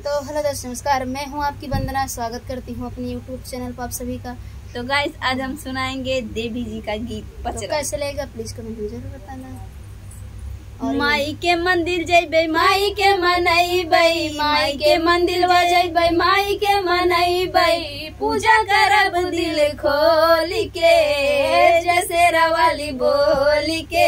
तो हेलो दोस्तों, नमस्कार। मैं हूं आपकी वंदना। स्वागत करती हूं अपनी यूट्यूब चैनल पर आप सभी का। तो गाइस, आज हम सुनाएंगे देवी जी का गीत तो पचरा। कैसे लगेगा प्लीज कमेंट में जरूर बताना। और माई के मंदिर जइबे, माई के मनइबे, माई के मंदिर जइबे, माई के मनइबे, पूजा करब दिल खोल के, जैसे रवाली बोली के,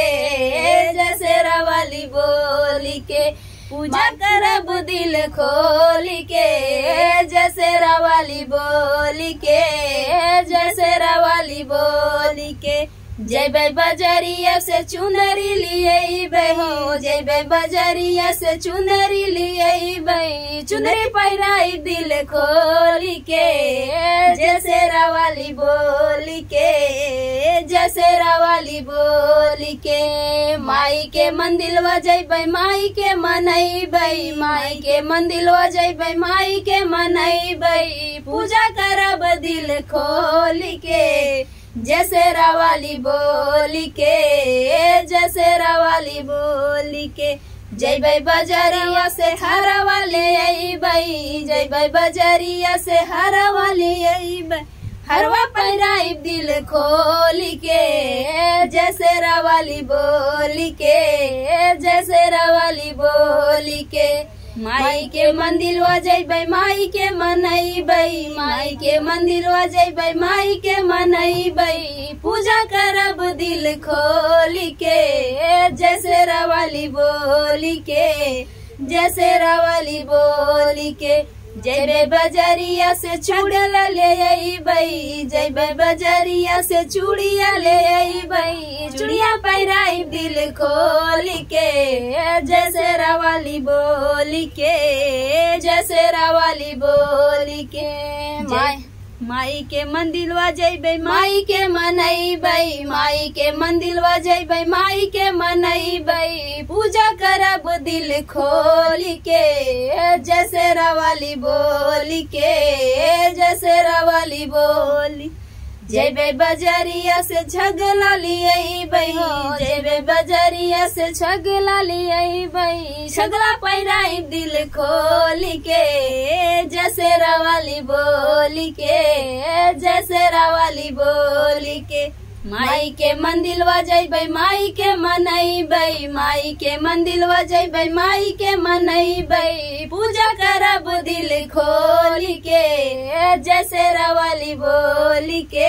जैसे रवाली बोली के, पूजा करब दिल खोल के, जैसे रवाली बोली के, जैसे रवाली बोली के। जइबे बजरिया से चुनरी लिये हो, जइबे बजरिया से चुनरी लिये, चुनरी पहिराई दिल खोली के, जैसे रवाली बोली के, जैसे रवाली बोली के। माई के मंदिर जइबे, माई के मनइबे, माई के मंदिर जइबे, माई के मनइबे, पूजा करब दिल खोली के, जैसे रवाली बोली के, जैसे रवाली बोली के। जइबे बजरिया से हरवा ले अइबे, जइबे बजरिया से हरवा ले अइबे, हरवा पहिराई दिल खोली के, जैसे रवाली बोली के, जैसे रवाली बोली के। माई के मंदिर जइबे, माई के मनइबे, माई के मंदिर जइबे, माई के मनइबे, पूजा करब दिल खोली के, जैसे रवाली बोली के, जैसे रवाली बोली के। जइबे बजरिया से चूड़िया ले अइबे, जइबे बजरिया से चूड़िया ले अइबे, चूड़िया पहिराई दिल खोली के, जैसे रवाली बोली के, जैसे रवाली बोली के। माई के मंदिर जइबे, माई के मनइबे, माई के मंदिर जइबे, माई के मनइबे, पूजा करब दिल खोली के, जैसे रवाली बोली के, जैसे रवाली बोली। जइबे बजरिया से झगला लिये हो, जइबे बजरिया से झगला लिये, झगला पहिराई दिल खोली के, जैसे रवाली बोली के, जैसे रवाली बोली के। माई के मंदिर जइबे, माई के मनइबे, माई के मंदिर जइबे, माई के मनइबे, पूजा करब दिल खोली के, जैसे रवाली बोली के।